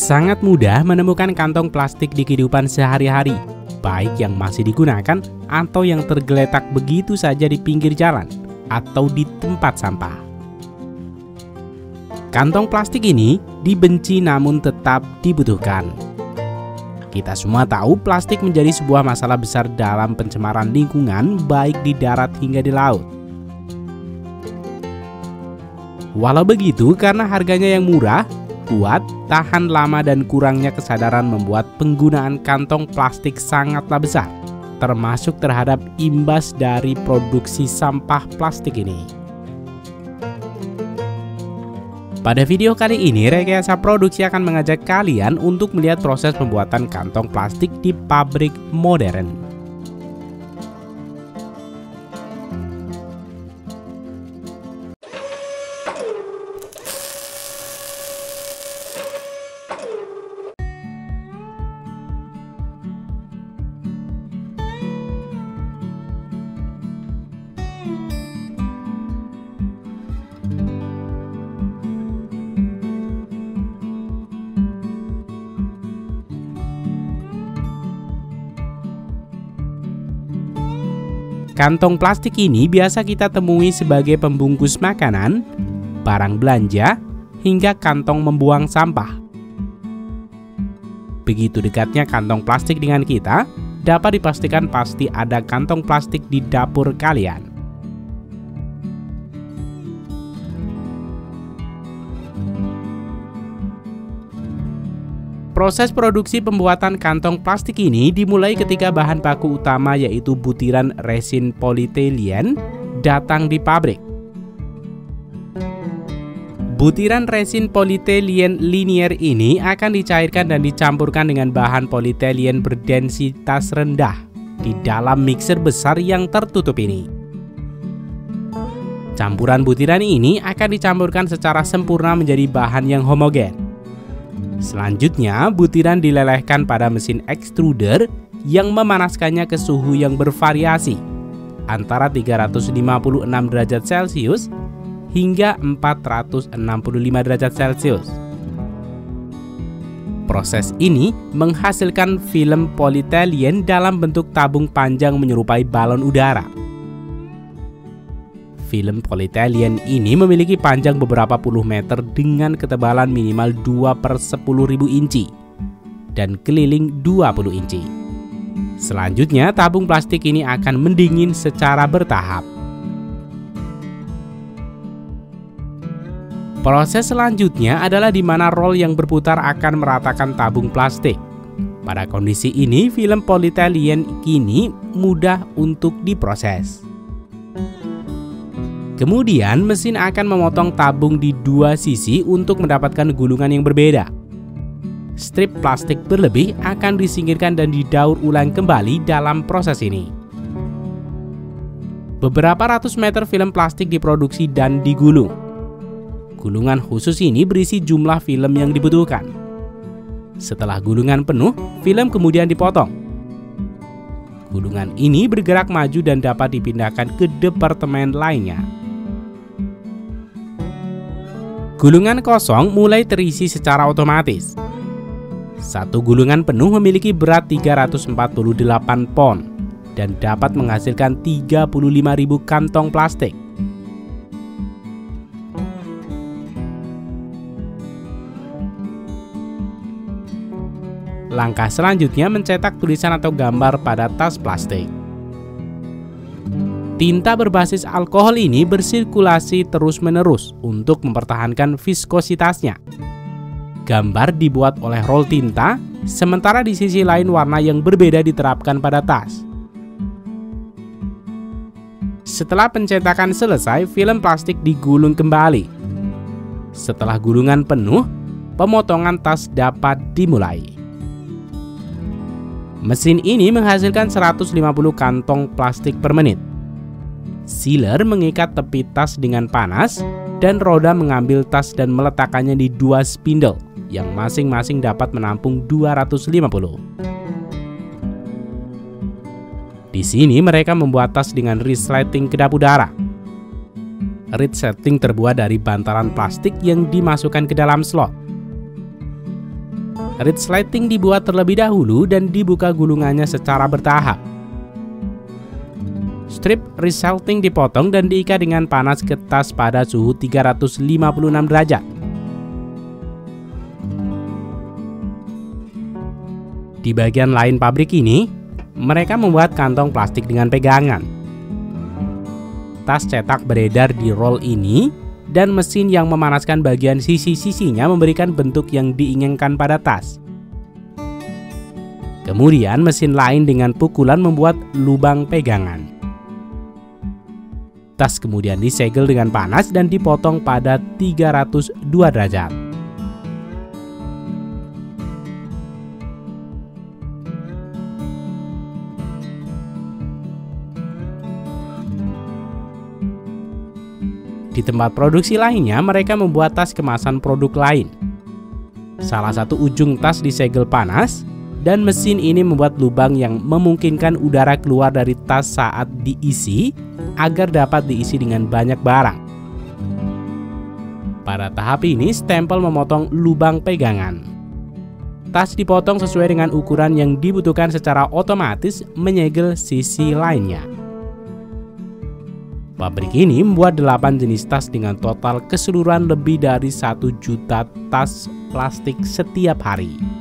Sangat mudah menemukan kantong plastik di kehidupan sehari-hari, baik yang masih digunakan atau yang tergeletak begitu saja di pinggir jalan atau di tempat sampah. Kantong plastik ini dibenci namun tetap dibutuhkan. Kita semua tahu plastik menjadi sebuah masalah besar dalam pencemaran lingkungan baik di darat hingga di laut. Walau begitu, karena harganya yang murah, kuat, tahan lama dan kurangnya kesadaran membuat penggunaan kantong plastik sangatlah besar, termasuk terhadap imbas dari produksi sampah plastik ini. Pada video kali ini, Rekayasa Produksi akan mengajak kalian untuk melihat proses pembuatan kantong plastik di pabrik modern. Kantong plastik ini biasa kita temui sebagai pembungkus makanan, barang belanja, hingga kantong membuang sampah. Begitu dekatnya kantong plastik dengan kita, dapat dipastikan pasti ada kantong plastik di dapur kalian. Proses produksi pembuatan kantong plastik ini dimulai ketika bahan baku utama yaitu butiran resin polietilen datang di pabrik. Butiran resin polietilen linier ini akan dicairkan dan dicampurkan dengan bahan polietilen berdensitas rendah di dalam mixer besar yang tertutup ini. Campuran butiran ini akan dicampurkan secara sempurna menjadi bahan yang homogen. Selanjutnya, butiran dilelehkan pada mesin extruder yang memanaskannya ke suhu yang bervariasi antara 356 derajat Celcius hingga 465 derajat Celcius. Proses ini menghasilkan film polietilen dalam bentuk tabung panjang menyerupai balon udara. Film polietilen ini memiliki panjang beberapa puluh meter dengan ketebalan minimal 2/10.000 inci dan keliling 20 inci. Selanjutnya, tabung plastik ini akan mendingin secara bertahap. Proses selanjutnya adalah di mana roll yang berputar akan meratakan tabung plastik. Pada kondisi ini, film polietilen kini mudah untuk diproses. Kemudian mesin akan memotong tabung di dua sisi untuk mendapatkan gulungan yang berbeda. Strip plastik berlebih akan disingkirkan dan didaur ulang kembali dalam proses ini. Beberapa ratus meter film plastik diproduksi dan digulung. Gulungan khusus ini berisi jumlah film yang dibutuhkan. Setelah gulungan penuh, film kemudian dipotong. Gulungan ini bergerak maju dan dapat dipindahkan ke departemen lainnya. Gulungan kosong mulai terisi secara otomatis. Satu gulungan penuh memiliki berat 348 pon dan dapat menghasilkan 35.000 kantong plastik. Langkah selanjutnya mencetak tulisan atau gambar pada tas plastik. Tinta berbasis alkohol ini bersirkulasi terus-menerus untuk mempertahankan viskositasnya. Gambar dibuat oleh roll tinta, sementara di sisi lain warna yang berbeda diterapkan pada tas. Setelah pencetakan selesai, film plastik digulung kembali. Setelah gulungan penuh, pemotongan tas dapat dimulai. Mesin ini menghasilkan 150 kantong plastik per menit. Sealer mengikat tepi tas dengan panas dan roda mengambil tas dan meletakkannya di dua spindle yang masing-masing dapat menampung 250. Di sini mereka membuat tas dengan resleting kedap udara. Resleting terbuat dari bantalan plastik yang dimasukkan ke dalam slot. Resleting dibuat terlebih dahulu dan dibuka gulungannya secara bertahap. Strip resleting dipotong dan diikat dengan panas ke tas pada suhu 356 derajat. Di bagian lain pabrik ini, mereka membuat kantong plastik dengan pegangan. Tas cetak beredar di roll ini dan mesin yang memanaskan bagian sisi-sisinya memberikan bentuk yang diinginkan pada tas. Kemudian mesin lain dengan pukulan membuat lubang pegangan. Tas kemudian disegel dengan panas dan dipotong pada 302 derajat. Di tempat produksi lainnya, mereka membuat tas kemasan produk lain. Salah satu ujung tas disegel panas, dan mesin ini membuat lubang yang memungkinkan udara keluar dari tas saat diisi, agar dapat diisi dengan banyak barang. Pada tahap ini, stempel memotong lubang pegangan. Tas dipotong sesuai dengan ukuran yang dibutuhkan secara otomatis menyegel sisi lainnya. Pabrik ini membuat 8 jenis tas dengan total keseluruhan lebih dari 1 juta tas plastik setiap hari.